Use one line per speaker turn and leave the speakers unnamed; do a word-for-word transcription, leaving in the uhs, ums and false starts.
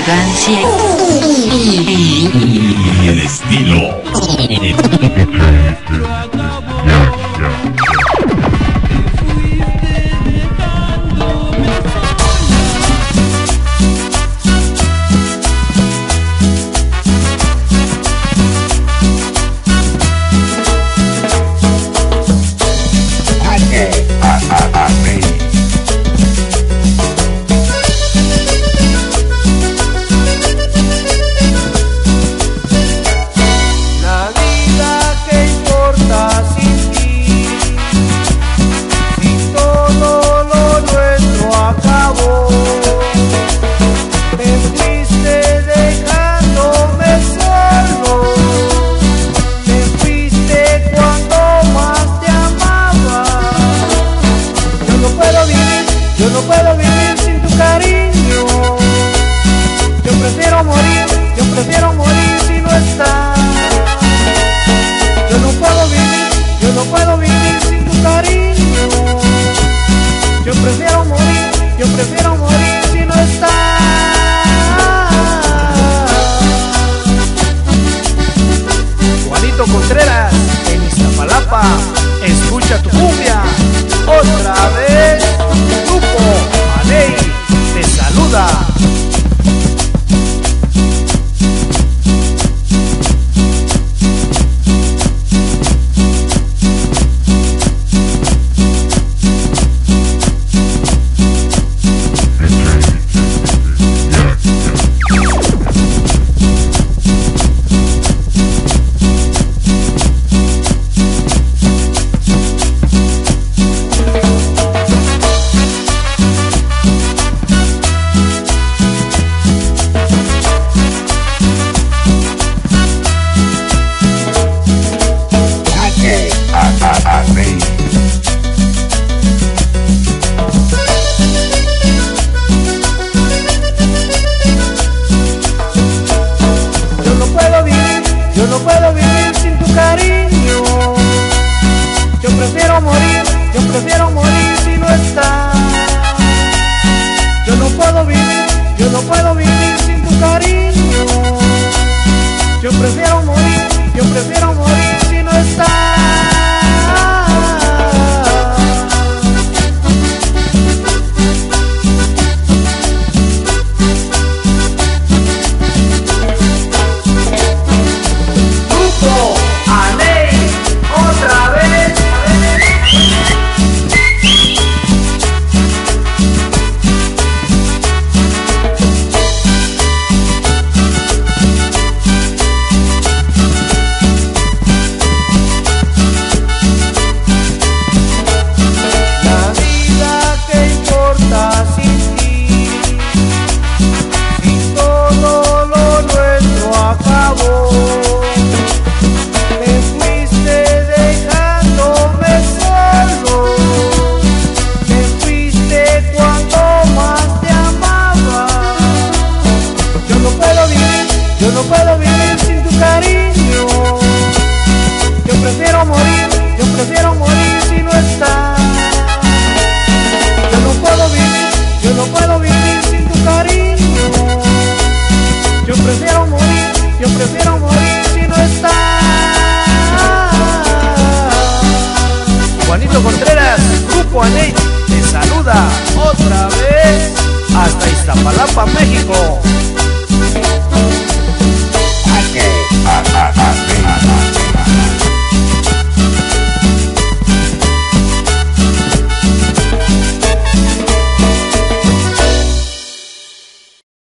elegancia y el estilo.
Yo no puedo vivir sin tu cariño. Yo prefiero morir, yo prefiero morir si no estás. Yo no puedo vivir, yo no puedo vivir sin tu cariño. Yo prefiero morir, yo prefiero morir si no estás. Juanito Contreras en Iztapalapa, escucha tu cumbia otra vez. Grupo Aney te saluda. Yo no puedo vivir sin tu cariño. Yo prefiero morir, yo prefiero morir si no estás. Yo no puedo vivir, yo no puedo vivir sin tu cariño. Yo prefiero morir, yo prefiero morir si no estás. Yo no puedo vivir sin tu cariño. Yo prefiero morir, yo prefiero morir si no estás. Yo no puedo vivir, yo no puedo vivir sin tu cariño. Yo prefiero morir, yo prefiero morir si no estás. Juanito Contreras, Grupo Aney te saluda otra vez hasta Iztapalapa, México.